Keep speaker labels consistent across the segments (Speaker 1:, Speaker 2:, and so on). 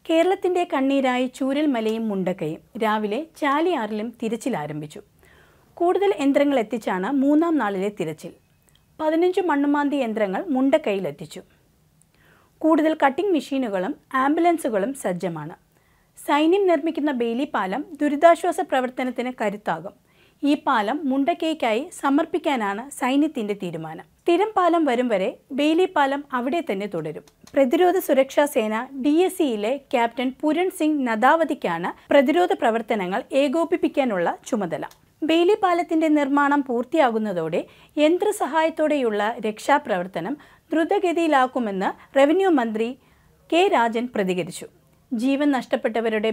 Speaker 1: കേരളത്തിന്റെ കണ്ണീരായി ചൂരൽമലയും മുണ്ടക്കയും രാവിലെ ചാലിയാറിലും തിരച്ചിൽ ആരംഭിച്ചു. കൂടുതൽ യന്ത്രങ്ങൾ എത്തിച്ചാണ് മൂന്നാം നാളിലെ തിരച്ചിൽ. 15 മണ്ണുമാന്തി യന്ത്രങ്ങൾ മുണ്ടക്കയിലെത്തിച്ചു. കൂടുതൽ കട്ടിംഗ് മെഷീനുകളും ആംബുലൻസുകളും സജ്ജമാണ്. സൈന്യം നിർമ്മിക്കുന്ന ബെയിലി പാലം ദുരിതാശ്വാസ പ്രവർത്തനത്തിന് കരുത്താകും. ഈ പാലം മുണ്ടക്കയ്ക്കായി സമർപ്പിക്കാനാണ് സൈന്യത്തിന്റെ തീരുമാനം. സ്ഥിരം പാലം വരും വരെ ബെയിലി പാലം അവിടെ തന്നെ തുടരും. പ്രതിരോധ സുരക്ഷാ സേന DSCയിലെ ക്യാപ്റ്റൻ പുരൺ സിംഗ് നദാവതിക്കാണ് പ്രതിരോധ പ്രവർത്തനങ്ങൾ ഏകോപിപ്പിക്കാനുള്ള ചുമതല. ബെയിലി പാലത്തിന്റെ നിർമ്മാണം പൂർത്തിയാകുന്നതോടെ യന്ത്രസഹായത്തോടെയുള്ള രക്ഷാപ്രവർത്തനം ദ്രുതഗതിയിലാക്കുമെന്ന് റവന്യൂ മന്ത്രി കെ രാജൻ പ്രതികരിച്ചു. ജീവൻ നഷ്ടപ്പെട്ടവരുടെ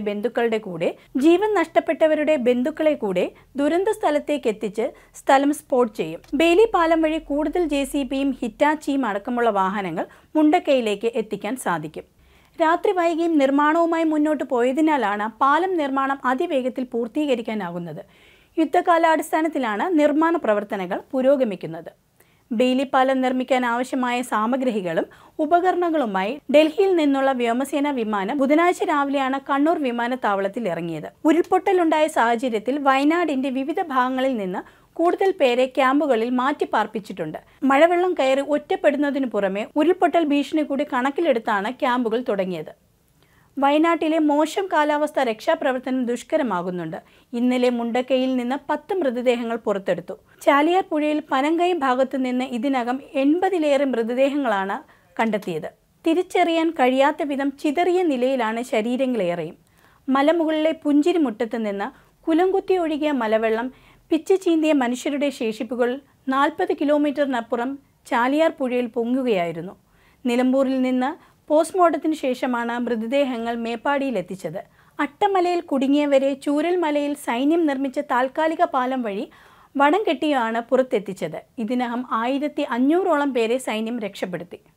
Speaker 1: ബന്ധുക്കളെ കൂടെ ദുരന്ത സ്ഥലത്തേക്ക് എത്തിച്ച് സ്ഥലം സ്പോട്ട് ചെയ്യും. ബെയിലി പാലം വഴി കൂടുതൽ JCBയും ഹിറ്റാച്ചിയും അടക്കമുള്ള വാഹനങ്ങൾ മുണ്ടക്കയിലേക്ക് എത്തിക്കാൻ സാധിക്കും. രാത്രി വൈകിയും നിർമ്മാണവുമായി മുന്നോട്ട് പോയതിനാലാണ് പാലം നിർമ്മാണം അതിവേഗത്തിൽ പൂർത്തീകരിക്കാനാകുന്നത്. യുദ്ധകാലാടിസ്ഥാനത്തിലാണ് നിർമ്മാണ പ്രവർത്തനങ്ങൾ പുരോഗമിക്കുന്നത്. ബെയിലി പാലം നിർമ്മിക്കാൻ ആവശ്യമായ സാമഗ്രികളും ഉപകരണങ്ങളുമായി ഡൽഹിയിൽ നിന്നുള്ള വ്യോമസേനാ വിമാനം ബുധനാഴ്ച രാവിലെയാണ് കണ്ണൂർ വിമാനത്താവളത്തിൽ ഇറങ്ങിയത്. ഉരുൾപൊട്ടലുണ്ടായ സാഹചര്യത്തിൽ വയനാടിന്റെ വിവിധ ഭാഗങ്ങളിൽ നിന്ന് കൂടുതൽ പേരെ ക്യാമ്പുകളിൽ മാറ്റിപ്പാർപ്പിച്ചിട്ടുണ്ട്. മഴവെള്ളം കയറി ഒറ്റപ്പെടുന്നതിനു പുറമെ ഉരുൾപൊട്ടൽ ഭീഷണി കൂടി കണക്കിലെടുത്താണ് ക്യാമ്പുകൾ തുടങ്ങിയത്. വയനാട്ടിലെ മോശം കാലാവസ്ഥ രക്ഷാപ്രവർത്തനം ദുഷ്കരമാകുന്നുണ്ട്. ഇന്നലെ മുണ്ടക്കയിൽ നിന്ന് 10 മൃതദേഹങ്ങൾ പുറത്തെടുത്തു. ചാലിയാർ പുഴയിൽ പനങ്കയം ഭാഗത്തു നിന്ന് ഇതിനകം 80ലേറെ മൃതദേഹങ്ങളാണ് കണ്ടെത്തിയത്. തിരിച്ചറിയാൻ കഴിയാത്ത വിധം ചിതറിയ നിലയിലാണ് ശരീരങ്ങളേറെയും. മലമുകളിലെ പുഞ്ചിരിമുട്ടത്ത് നിന്ന് കുലംകുത്തി ഒഴുകിയ മലവെള്ളം പിച്ച് ചീന്തിയ മനുഷ്യരുടെ ശേഷിപ്പുകൾ 40 കിലോമീറ്ററിനപ്പുറം ചാലിയാർ പുഴയിൽ പൊങ്ങുകയായിരുന്നു. നിലമ്പൂരിൽ നിന്ന് പോസ്റ്റ്മോർട്ടത്തിന് ശേഷമാണ് മൃതദേഹങ്ങൾ മേപ്പാടിയിലെത്തിച്ചത്. അട്ടമലയിൽ കുടുങ്ങിയവരെ ചൂരൽമലയിൽ സൈന്യം നിർമ്മിച്ച താൽക്കാലിക പാലം വഴി വടം കെട്ടിയാണ് പുറത്തെത്തിച്ചത്. ഇതിനകം 1500ഓളം പേരെ സൈന്യം രക്ഷപ്പെടുത്തി.